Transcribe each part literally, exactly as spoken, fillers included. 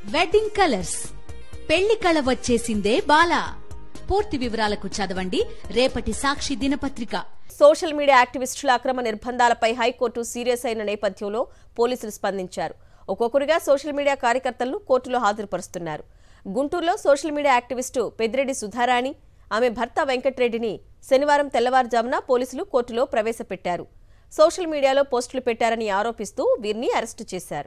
Wedding colours పెళ్లి కళ వచ్చేసిందే బాలా. పూర్తి వివరాలకు చదవండి రేపటి సాక్షి దినపత్రిక. సోషల్ మీడియా యాక్టివిస్టుల అక్రమ నిర్బంధాలపై హైకోర్టు సీరియస్ అయిన నేపథ్యంలో పోలీసులు స్పందించారు. ఒక్కొక్కరిగా సోషల్ మీడియా కార్యకర్తలను కోర్టులో హాజరుపరుస్తున్నారు. గుంటూరులో social media activist Peddireddy Sudharani, ఆమె భర్త వెంకట్రెడ్డిని శనివారం తెల్లవారుజామున పోలీసులు కోర్టులో ప్రవేశపెట్టారు. సోషల్ మీడియాలో పోస్టులు పెట్టారని ఆరోపిస్తూ వీరిని అరెస్టు చేశారు.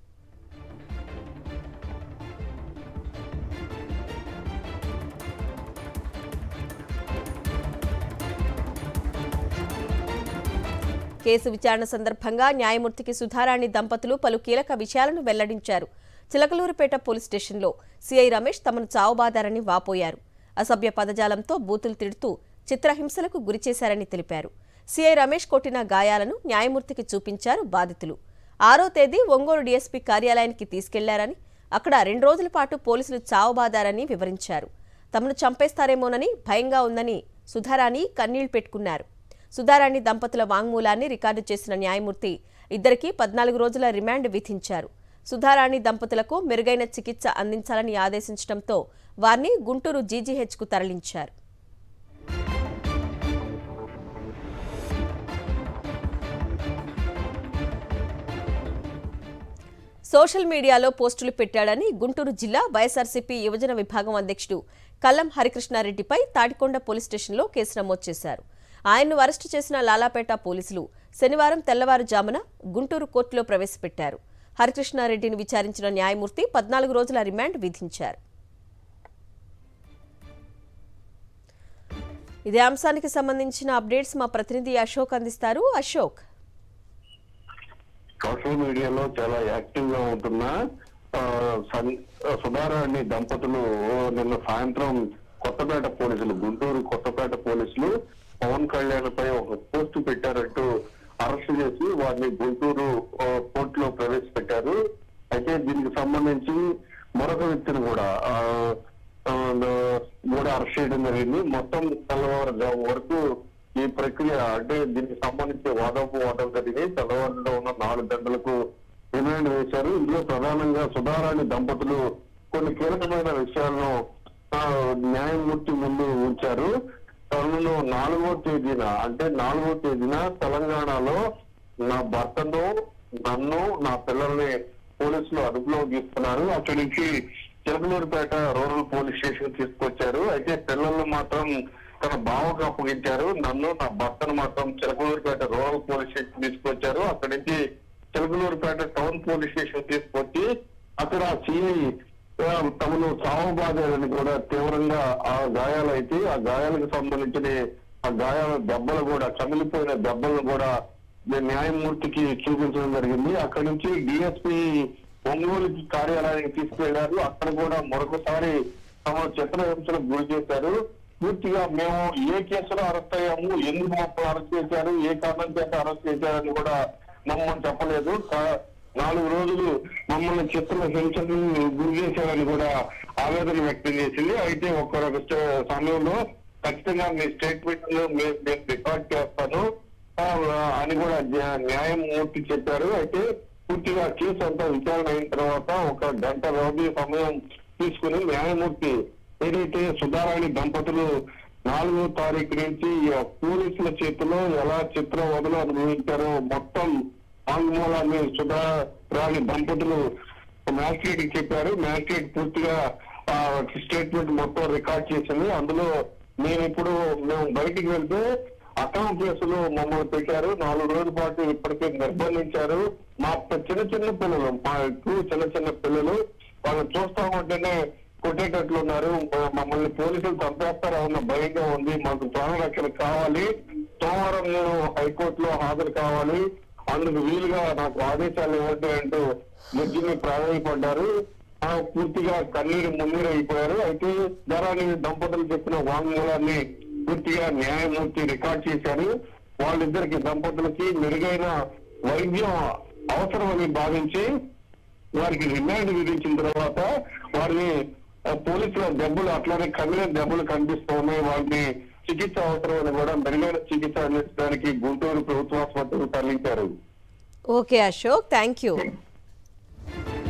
కేసు విచారణ సందర్భంగా న్యాయమూర్తికి సుధారాణి దంపతులు పలు కీలక విషయాలను వెల్లడించారు. చిలకలూరుపేట పోలీస్ స్టేషన్లో సీఐ రమేష్ తమను చావబాదారని వాపోయారు. అసభ్య పదజాలంతో బూతులు తిడుతూ చిత్రహింసలకు గురిచేశారని తెలిపారు. సీఐ రమేష్ కొట్టిన గాయాలను న్యాయమూర్తికి చూపించారు బాధితులు. ఆరో తేదీ ఒంగోలు డీఎస్పీ కార్యాలయానికి తీసుకెళ్లారని, అక్కడ రెండు రోజుల పాటు పోలీసులు చావబాదారని వివరించారు. తమను చంపేస్తారేమోనని భయంగా ఉందని సుధారాణి కన్నీళ్లు పెట్టుకున్నారు. సుధారాణి దంపతుల వాంగ్మూలాన్ని రికార్డు చేసిన న్యాయమూర్తి ఇద్దరికి పద్నాలుగు రోజుల రిమాండ్ విధించారు. సుధారాణి దంపతులకు మెరుగైన చికిత్స అందించాలని ఆదేశించడంతో వారిని గుంటూరు జీజీహెచ్కు తరలించారు. సోషల్ మీడియాలో పోస్టులు పెట్టాడని గుంటూరు జిల్లా వైఎస్ఆర్సీపీ యువజన విభాగం అధ్యక్షుడు కల్లం హరికృష్ణారెడ్డిపై తాడికొండ పోలీస్ స్టేషన్లో కేసు నమోదు చేశారు. ఆయన్ను అరెస్టు చేసిన లాలాపేట పోలీసులు శనివారం తెల్లవారుజామున గుంటూరు కోర్టులో ప్రవేశపెట్టారు. హరికృష్ణారెడ్డిని విచారించిన న్యాయమూర్తి పద్నాలుగు రోజుల రిమాండ్ విధించారు. ఇదే అంశానికి సంబంధించిన అప్డేట్స్ మా ప్రతినిధి అశోక్ అందిస్తారు. అశోక్, సోషల్ మీడియాలో చాలా యాక్టివ్ గా ఉంటున్న సుధారాణి దంపతులు నిన్న సాయంత్రం కొత్తపేట పోలీసులు గుంటూరు కొత్తపేట పోలీసులు పవన్ కళ్యాణ్ పై ఒక పోస్టు పెట్టారంటూ అరెస్ట్ చేసి వారిని గుంటూరు కోర్టులో ప్రవేశపెట్టారు. అయితే దీనికి సంబంధించి మరొక వ్యక్తిని కూడా కూడా అరెస్ట్ చేయడం జరిగింది. మొత్తం తెల్లవారుజాము వరకు ఈ ప్రక్రియ అంటే దీనికి సంబంధించి వాదోపవాదం జరిగి తెల్లవారులో ఉన్న నాలుగు గంటలకు రిమాండ్ వేశారు. ఇందులో ప్రధానంగా సుధారాణి దంపతులు కొన్ని కీలకమైన విషయాలను న్యాయమూర్తి ముందు ఉంచారు. తనను నాలుగో తేదీన అంటే నాలుగో తేదీన తెలంగాణలో నా భర్తను నన్ను నా పిల్లల్ని పోలీసులు అదుపులో తీసుకున్నారు. అక్కడి నుంచి చిలకలూరుపేట రూరల్ పోలీస్ స్టేషన్ తీసుకొచ్చారు. అయితే పిల్లలను మాత్రం తన బావకు అప్పగించారు. నన్ను నా భర్తను మాత్రం చిలకలూరుపేట రూరల్ పోలీస్ స్టేషన్ తీసుకొచ్చారు. అక్కడి నుంచి చిలకలూరుపేట టౌన్ పోలీస్ స్టేషన్ తీసుకొచ్చి అక్కడ సిఐ తమను చావబాదారని కూడా తీవ్రంగా ఆ గాయాలు అయితే ఆ గాయాలకు సంబంధించిన ఆ గాయాల దెబ్బలు కూడా కమిలిపోయిన దెబ్బలను కూడా న్యాయమూర్తికి చూపించడం జరిగింది. అక్కడి నుంచి డిఎస్పీ ఒంగోలు కార్యాలయానికి తీసుకెళ్లారు. అక్కడ కూడా మరొకసారి తమ చిత్రహింసలకు గురి చేశారు. పూర్తిగా మేము ఏ కేసులో అరెస్ట్ అయ్యాము, ఎందుకు మమ్మల్ని అరెస్ట్ చేశారు, ఏ కారణం చేత అరెస్ట్ చేశారని కూడా మమ్మల్ని చెప్పలేదు. నాలుగు రోజులు మమ్మల్ని చిత్రహింసకు గురి చేశారని కూడా ఆవేదన వ్యక్తం చేసింది. అయితే ఒక్కొక్క సమయంలో ఖచ్చితంగా మీ స్టేట్మెంట్ నేను రికార్డ్ చేస్తాను అని కూడా న్యాయమూర్తి చెప్పారు. అయితే పూర్తిగా కేసు అంతా విచారణ అయిన తర్వాత ఒక గంట వ్యవధి సమయం తీసుకుని న్యాయమూర్తి ఏదైతే సుధారాణి దంపతులు నాలుగో తారీఖు నుంచి పోలీసుల చేతిలో ఎలా చిత్రవదలు అనుభవించారో మొత్తం వాంగ్మూలాన్ని సుధారాణి దంపతులు మ్యాజిస్ట్రేట్ కి చెప్పారు. మ్యాజిస్ట్రేట్ పూర్తిగా స్టేట్మెంట్ మొత్తం రికార్డ్ చేసింది. అందులో మేము ఇప్పుడు మేము బయటికి వెళ్తే అక్రమ కేసులు మమ్మల్ని పెట్టారు. నాలుగు రోజుల పాటు ఇప్పటికే నిర్బంధించారు. మా చిన్న చిన్న పిల్లలు మా ఎక్కువ చిన్న చిన్న పిల్లలు వాళ్ళు చూస్తామంటేనే కొట్టేటట్లు ఉన్నారు. మమ్మల్ని పోలీసులు చంపేస్తారా ఉన్న భయంగా ఉంది. మాకు ప్రాణరక్షణ కావాలి. సోమవారం నేను హైకోర్టులో హాజరు కావాలి. అందుకు వీలుగా నాకు ఆదేశాలు ఇవ్వండి అంటూ జడ్జిని ప్రాధాన్యపడ్డారు. పూర్తిగా కన్నీరు మున్నీరు అయిపోయారు. అయితే ధరాని దంపతులు చెప్పిన వాంగ్మూలాన్ని పూర్తిగా న్యాయమూర్తి రికార్డ్ చేశారు. వాళ్ళిద్దరికి దంపతులకి మెరుగైన వైద్యం అవసరమని భావించి వారికి రిమాండ్ విధించిన తర్వాత వారిని పోలీసుల దెబ్బలు అట్లానే కమిలిన దెబ్బలు కనిపిస్తూ ఉన్నాయి. వారిని చికిత్స అవసరమని కూడా మెరుగైన చికిత్స అందించడానికి గుంటూరు ప్రభుత్వ ఆసుపత్రికి తరలించారు. Okay Ashok, thank you.